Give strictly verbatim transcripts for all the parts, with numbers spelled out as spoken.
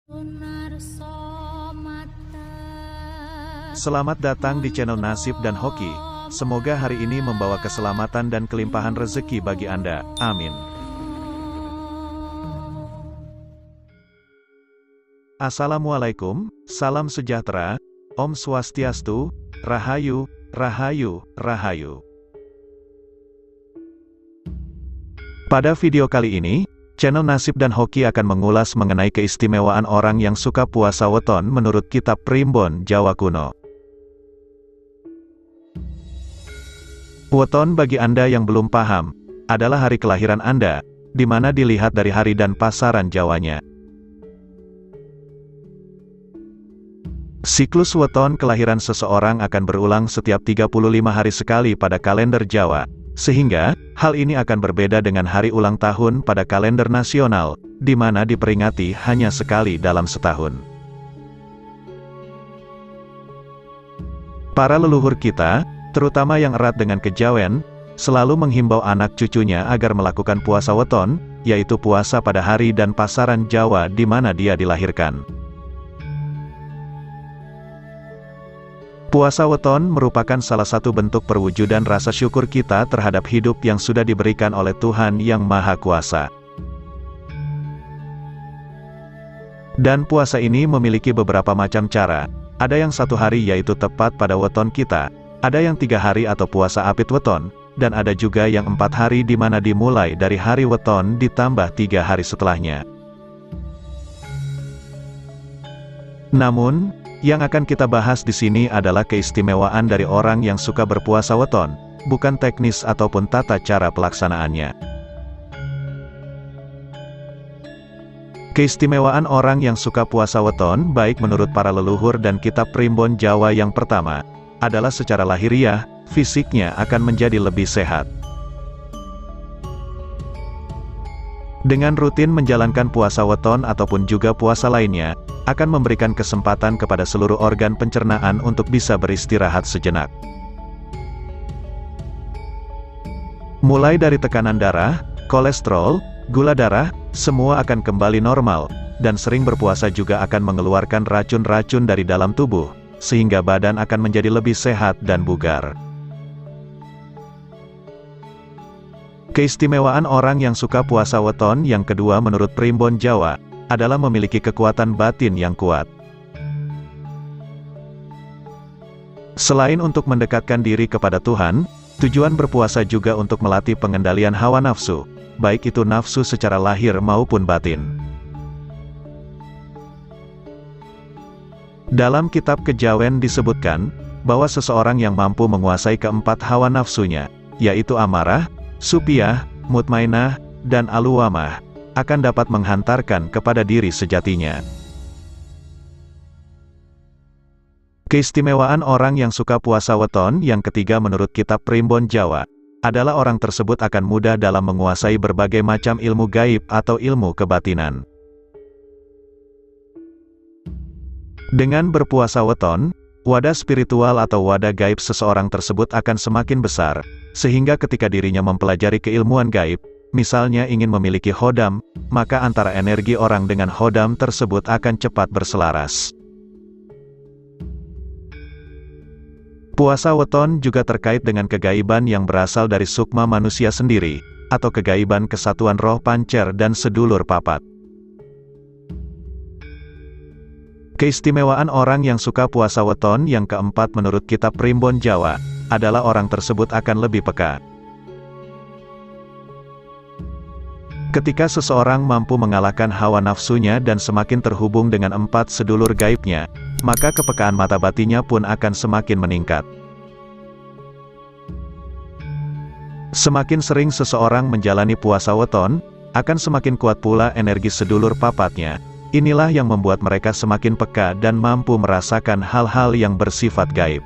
Selamat datang di channel Nasib dan Hoki. Semoga hari ini membawa keselamatan dan kelimpahan rezeki bagi Anda. Amin. Assalamualaikum, salam sejahtera, Om Swastiastu, Rahayu, Rahayu, Rahayu. Pada video kali ini, channel Nasib dan Hoki akan mengulas mengenai keistimewaan orang yang suka puasa weton menurut kitab Primbon Jawa Kuno. Weton bagi Anda yang belum paham, adalah hari kelahiran Anda, di mana dilihat dari hari dan pasaran Jawanya. Siklus weton kelahiran seseorang akan berulang setiap tiga puluh lima hari sekali pada kalender Jawa, sehingga, hal ini akan berbeda dengan hari ulang tahun pada kalender nasional, di mana diperingati hanya sekali dalam setahun. Para leluhur kita, terutama yang erat dengan kejawen, selalu menghimbau anak cucunya agar melakukan puasa weton, yaitu puasa pada hari dan pasaran Jawa di mana dia dilahirkan. Puasa weton merupakan salah satu bentuk perwujudan rasa syukur kita terhadap hidup yang sudah diberikan oleh Tuhan Yang Maha Kuasa. Dan puasa ini memiliki beberapa macam cara. Ada yang satu hari yaitu tepat pada weton kita, ada yang tiga hari atau puasa apit weton, dan ada juga yang empat hari di mana dimulai dari hari weton ditambah tiga hari setelahnya. Namun, yang akan kita bahas di sini adalah keistimewaan dari orang yang suka berpuasa weton, bukan teknis ataupun tata cara pelaksanaannya. Keistimewaan orang yang suka puasa weton baik menurut para leluhur dan kitab Primbon Jawa yang pertama, adalah secara lahiriah, fisiknya akan menjadi lebih sehat. Dengan rutin menjalankan puasa weton ataupun juga puasa lainnya, akan memberikan kesempatan kepada seluruh organ pencernaan untuk bisa beristirahat sejenak. Mulai dari tekanan darah, kolesterol, gula darah, semua akan kembali normal, dan sering berpuasa juga akan mengeluarkan racun-racun dari dalam tubuh, sehingga badan akan menjadi lebih sehat dan bugar. Keistimewaan orang yang suka puasa weton yang kedua menurut Primbon Jawa, adalah memiliki kekuatan batin yang kuat. Selain untuk mendekatkan diri kepada Tuhan, tujuan berpuasa juga untuk melatih pengendalian hawa nafsu, baik itu nafsu secara lahir maupun batin. Dalam kitab Kejawen disebutkan, bahwa seseorang yang mampu menguasai keempat hawa nafsunya, yaitu amarah, supiah, mutmainah, dan aluwamah, akan dapat menghantarkan kepada diri sejatinya. Keistimewaan orang yang suka puasa weton yang ketiga menurut kitab Primbon Jawa, adalah orang tersebut akan mudah dalam menguasai berbagai macam ilmu gaib atau ilmu kebatinan. Dengan berpuasa weton, wadah spiritual atau wadah gaib seseorang tersebut akan semakin besar, sehingga ketika dirinya mempelajari keilmuan gaib, misalnya ingin memiliki hodam, maka antara energi orang dengan hodam tersebut akan cepat berselaras. Puasa weton juga terkait dengan kegaiban yang berasal dari sukma manusia sendiri, atau kegaiban kesatuan roh pancer dan sedulur papat. Keistimewaan orang yang suka puasa weton yang keempat menurut kitab Primbon Jawa, adalah orang tersebut akan lebih peka. Ketika seseorang mampu mengalahkan hawa nafsunya dan semakin terhubung dengan empat sedulur gaibnya, maka kepekaan mata batinnya pun akan semakin meningkat. Semakin sering seseorang menjalani puasa weton, akan semakin kuat pula energi sedulur papatnya. Inilah yang membuat mereka semakin peka dan mampu merasakan hal-hal yang bersifat gaib.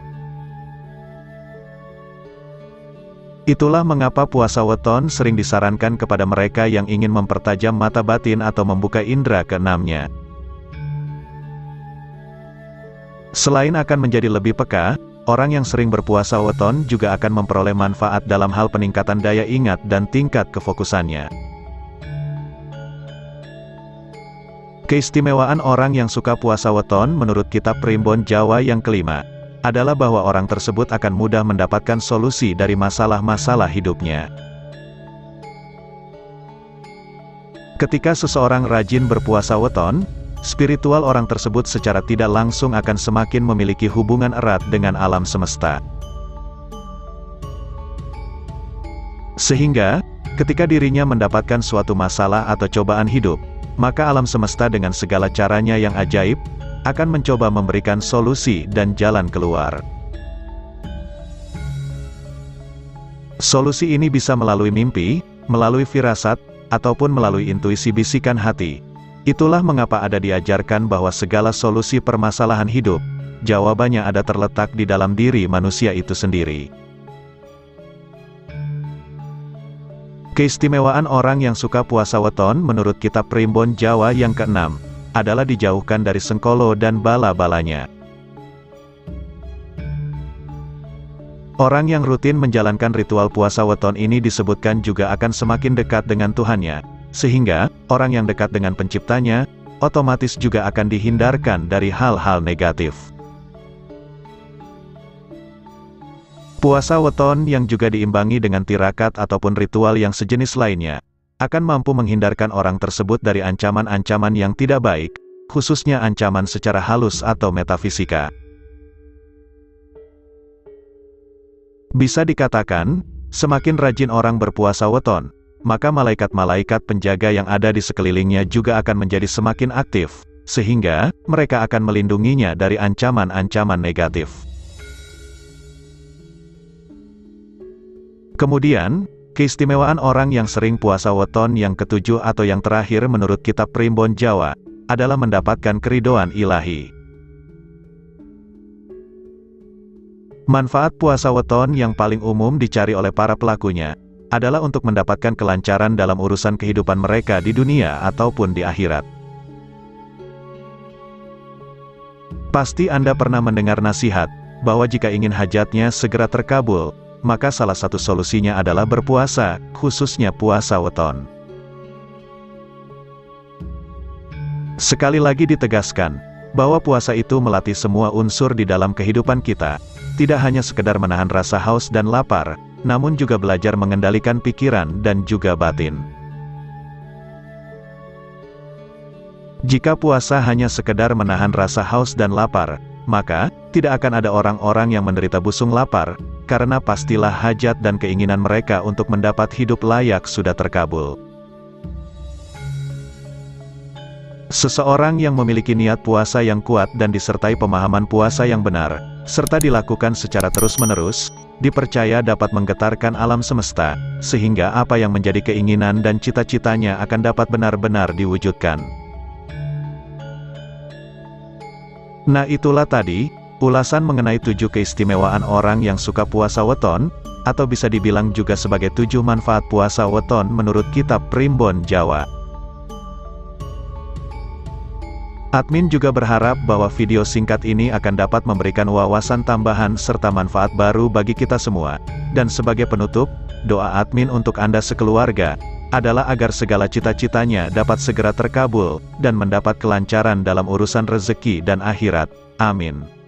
Itulah mengapa puasa weton sering disarankan kepada mereka yang ingin mempertajam mata batin atau membuka indera keenamnya. Selain akan menjadi lebih peka, orang yang sering berpuasa weton juga akan memperoleh manfaat dalam hal peningkatan daya ingat dan tingkat kefokusannya. Keistimewaan orang yang suka puasa weton menurut kitab Primbon Jawa yang kelima, adalah bahwa orang tersebut akan mudah mendapatkan solusi dari masalah-masalah hidupnya. Ketika seseorang rajin berpuasa weton, spiritual orang tersebut secara tidak langsung akan semakin memiliki hubungan erat dengan alam semesta. Sehingga, ketika dirinya mendapatkan suatu masalah atau cobaan hidup, maka alam semesta dengan segala caranya yang ajaib, akan mencoba memberikan solusi dan jalan keluar. Solusi ini bisa melalui mimpi, melalui firasat, ataupun melalui intuisi bisikan hati. Itulah mengapa ada diajarkan bahwa segala solusi permasalahan hidup, jawabannya ada terletak di dalam diri manusia itu sendiri. Keistimewaan orang yang suka puasa weton menurut kitab Primbon Jawa yang keenam, adalah dijauhkan dari sengkolo dan bala-balanya. Orang yang rutin menjalankan ritual puasa weton ini disebutkan juga akan semakin dekat dengan Tuhannya, sehingga, orang yang dekat dengan penciptanya, otomatis juga akan dihindarkan dari hal-hal negatif. Puasa weton yang juga diimbangi dengan tirakat ataupun ritual yang sejenis lainnya, akan mampu menghindarkan orang tersebut dari ancaman-ancaman yang tidak baik, khususnya ancaman secara halus atau metafisika. Bisa dikatakan, semakin rajin orang berpuasa weton, maka malaikat-malaikat penjaga yang ada di sekelilingnya juga akan menjadi semakin aktif, sehingga mereka akan melindunginya dari ancaman-ancaman negatif. Kemudian, keistimewaan orang yang sering puasa weton yang ketujuh atau yang terakhir menurut kitab Primbon Jawa, adalah mendapatkan keridhaan ilahi. Manfaat puasa weton yang paling umum dicari oleh para pelakunya, adalah untuk mendapatkan kelancaran dalam urusan kehidupan mereka di dunia ataupun di akhirat. Pasti Anda pernah mendengar nasihat, bahwa jika ingin hajatnya segera terkabul, maka salah satu solusinya adalah berpuasa, khususnya puasa weton. Sekali lagi ditegaskan, bahwa puasa itu melatih semua unsur di dalam kehidupan kita, tidak hanya sekedar menahan rasa haus dan lapar, namun juga belajar mengendalikan pikiran dan juga batin. Jika puasa hanya sekedar menahan rasa haus dan lapar, maka, tidak akan ada orang-orang yang menderita busung lapar, karena pastilah hajat dan keinginan mereka untuk mendapat hidup layak sudah terkabul. Seseorang yang memiliki niat puasa yang kuat dan disertai pemahaman puasa yang benar, serta dilakukan secara terus-menerus, dipercaya dapat menggetarkan alam semesta, sehingga apa yang menjadi keinginan dan cita-citanya akan dapat benar-benar diwujudkan. Nah itulah tadi, ulasan mengenai tujuh keistimewaan orang yang suka puasa weton, atau bisa dibilang juga sebagai tujuh manfaat puasa weton menurut kitab Primbon Jawa. Admin juga berharap bahwa video singkat ini akan dapat memberikan wawasan tambahan serta manfaat baru bagi kita semua. Dan sebagai penutup, doa admin untuk Anda sekeluarga, adalah agar segala cita-citanya dapat segera terkabul, dan mendapat kelancaran dalam urusan rezeki dan akhirat. Amin.